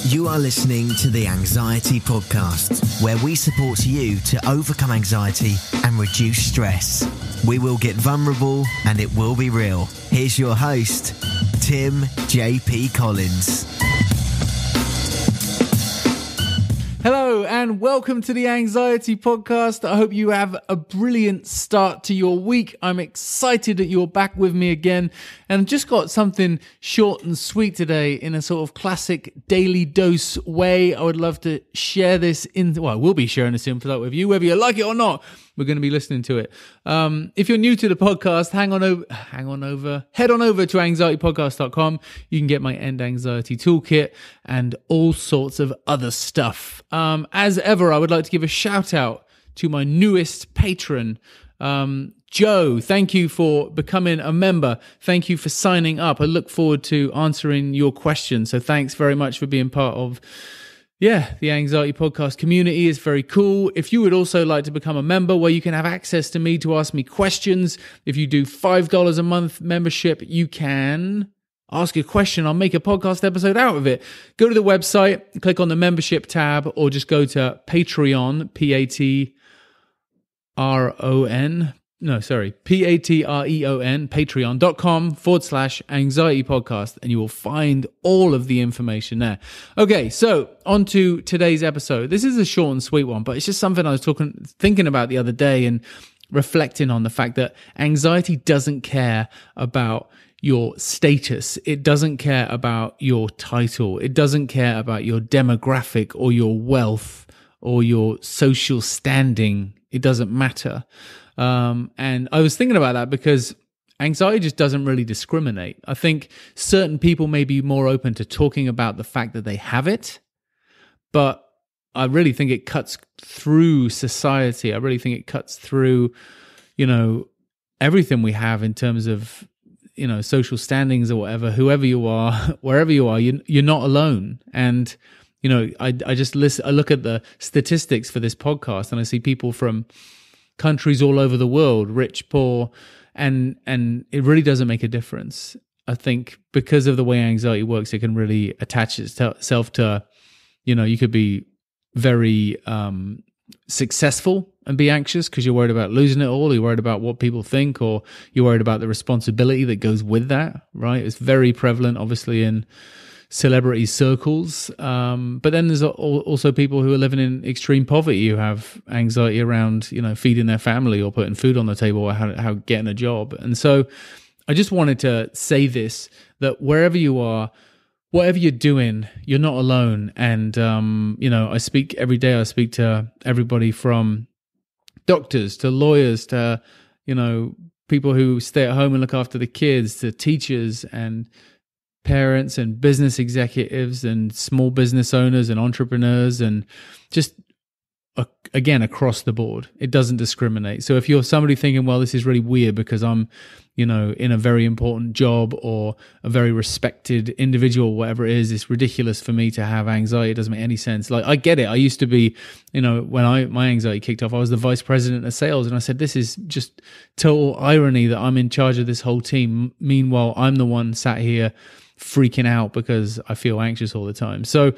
You are listening to the Anxiety Podcast, where we support you to overcome anxiety and reduce stress. We will get vulnerable and it will be real. Here's your host, Tim J.P. Collins. Hello and welcome to the Anxiety Podcast. I hope you have a brilliant start to your week. I'm excited that you're back with me again, and just got something short and sweet today in a sort of classic daily dose way. I would love to share this we'll be sharing this info with you, whether you like it or not. We're going to be listening to it. If you're new to the podcast, head on over to anxietypodcast.com. You can get my End Anxiety Toolkit and all sorts of other stuff. As ever, I would like to give a shout out to my newest patron, Joe. Thank you for becoming a member. Thank you for signing up. I look forward to answering your questions. So thanks very much for being part of the Anxiety Podcast community. Is very cool. If you would also like to become a member where you can have access to me to ask me questions, if you do $5 a month membership, you can ask a question. I'll make a podcast episode out of it. Go to the website, click on the membership tab, or just go to Patreon, Patreon, patreon.com/anxiety podcast, and you will find all of the information there. Okay, so on to today's episode. This is a short and sweet one, but it's just something I was thinking about the other day and reflecting on the fact that anxiety doesn't care about your status. It doesn't care about your title. It doesn't care about your demographic or your wealth or your social standing. It doesn't matter. And I was thinking about that because anxiety just doesn't really discriminate. I think certain people may be more open to talking about the fact that they have it, but I really think it cuts through society. I really think it cuts through, everything we have in terms of, social standings or whatever. Whoever you are, wherever you are, you're not alone. And, I look at the statistics for this podcast and I see people from countries all over the world, rich, poor, and it really doesn't make a difference. I think because of the way anxiety works, it can really attach itself to, you could be very successful and be anxious because you're worried about losing it all, you're worried about what people think, or you're worried about the responsibility that goes with that, right? It's very prevalent, obviously, in celebrity circles, but then there's also people who are living in extreme poverty who have anxiety around feeding their family or putting food on the table or how getting a job. And so I just wanted to say this, that wherever you are, whatever you're doing, you're not alone. And I speak every day. I speak to everybody from doctors to lawyers to people who stay at home and look after the kids, to teachers and parents and business executives and small business owners and entrepreneurs, and just again across the board. It doesn't discriminate. So if you're somebody thinking, well, this is really weird because I'm in a very important job or a very respected individual, whatever it is, it's ridiculous for me to have anxiety. It doesn't make any sense. Like, I get it. I used to be, when my anxiety kicked off, I was the vice president of sales, and I said, this is just total irony that I'm in charge of this whole team. Meanwhile, I'm the one sat here freaking out because I feel anxious all the time. So,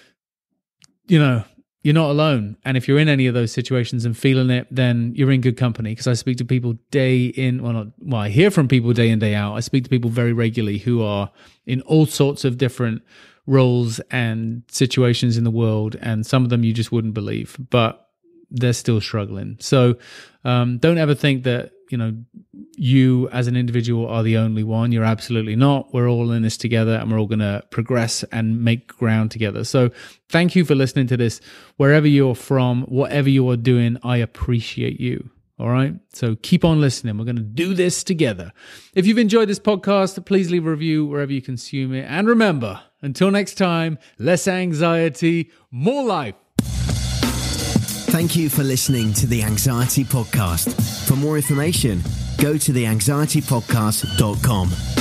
you're not alone. And if you're in any of those situations and feeling it, then you're in good company, because I speak to people I hear from people day in, day out. I speak to people very regularly who are in all sorts of different roles and situations in the world, and some of them you just wouldn't believe, but they're still struggling. So don't ever think that you as an individual are the only one. You're absolutely not. We're all in this together, and we're all going to progress and make ground together. So thank you for listening to this. Wherever you're from, whatever you are doing, I appreciate you. All right? So keep on listening. We're going to do this together. If you've enjoyed this podcast, please leave a review wherever you consume it. And remember, until next time, less anxiety, more life. Thank you for listening to the Anxiety Podcast. For more information, go to theanxietypodcast.com.